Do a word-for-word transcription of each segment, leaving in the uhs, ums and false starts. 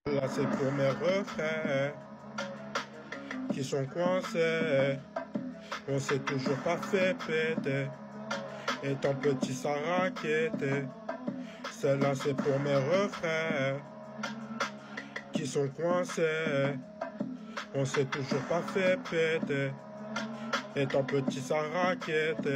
Là c'est pour mes refrains qui sont coincés. On s'est toujours pas fait péter. Et ton petit ça raquette. Celle-là c'est pour mes refrains qui sont coincés. On s'est toujours pas fait péter. Et ton petit ça raquette.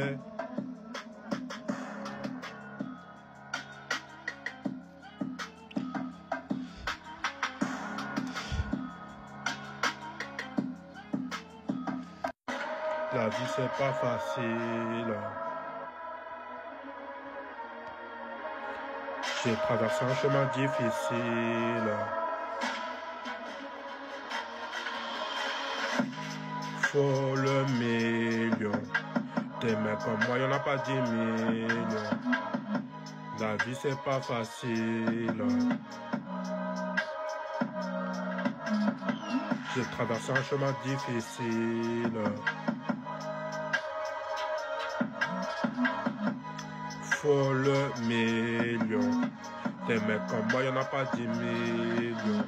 La vie c'est pas facile. J'ai traversé un chemin difficile. Faut le million. Des mecs comme moi, y'en a pas dix millions. La vie c'est pas facile. J'ai traversé un chemin difficile. Faut le million. Des mecs comme moi, y'en a pas dix millions.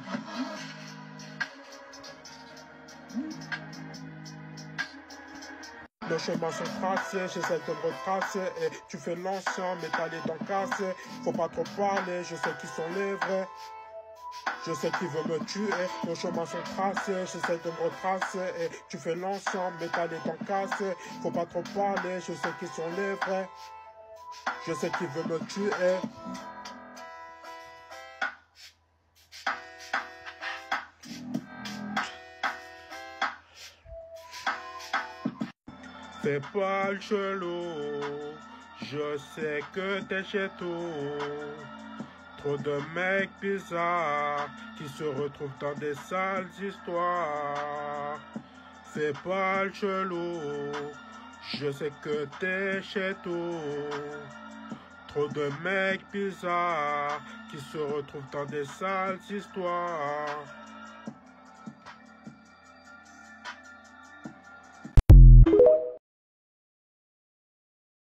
Nos chemins sont tracés, j'essaie de me retracer. Et tu fais l'ancien, mais t'as les dents cassées. Faut pas trop parler, je sais qui sont les vrais. Je sais qui veut me tuer, nos chemins sont tracés, j'essaie de me retracer. Et tu fais l'ancien, mais t'as les dents cassées. Faut pas trop parler, je sais qui sont les vrais. Je sais qui veut me tuer. Fais pas le chelou, je sais que t'es chez tout. Trop de mecs bizarres qui se retrouvent dans des sales histoires. Fais pas le chelou, je sais que t'es chez tout. Trop de mecs bizarres qui se retrouvent dans des sales histoires.